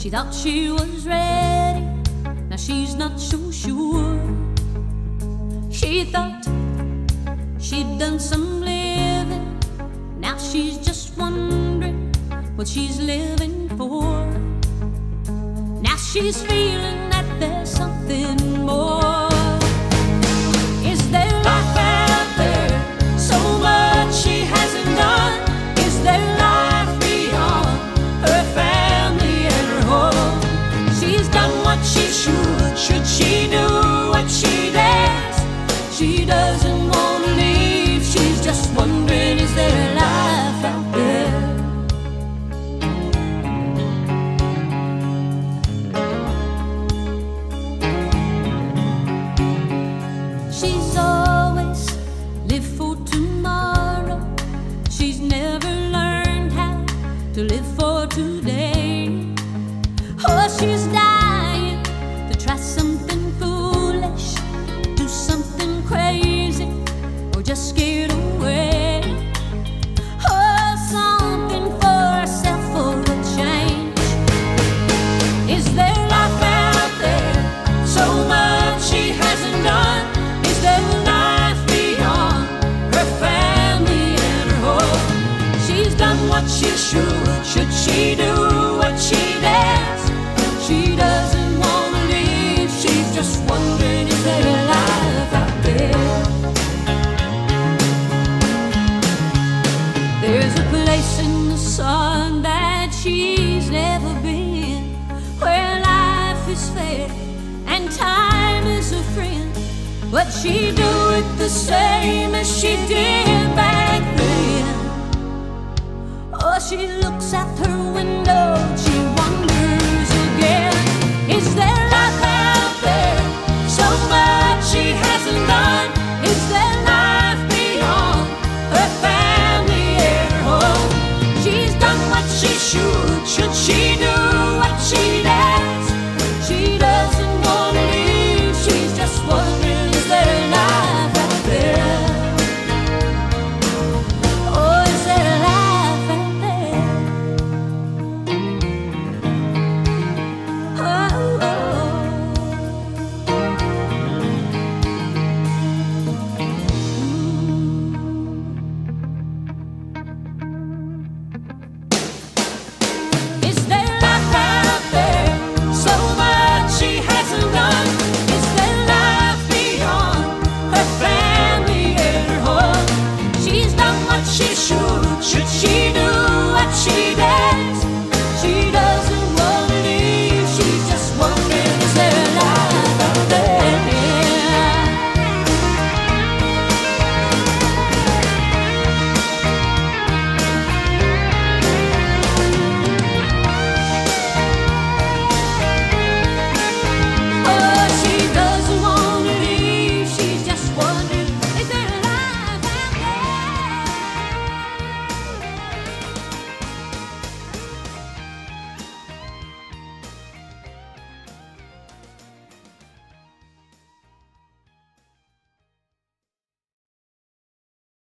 She thought she was ready, now she's not so sure. She thought she'd done some living, now she's just wondering what she's living for. Now she's feeling that there's something more. Is there life out there? So much she hasn't done. Is there life beyond her family and her home? She's done what she should she do what she dares? She doesn't want to leave, she's just wondering, is there life out there? She's always lived for tomorrow. She's never learned how to live for today. Oh, she's dying to try something foolish, do something crazy, or just get away. Oh, something for herself for a change. Is there life out there? So much she hasn't done. Is there life beyond her family and her home? She's done what she should she do what she dares? She doesn't want to leave, she's just wondering, is there life out there? There's a place in the sun that she's never been, where life is fair and time is a friend. But she'd do it the same as she did back then. Oh, she looks out her window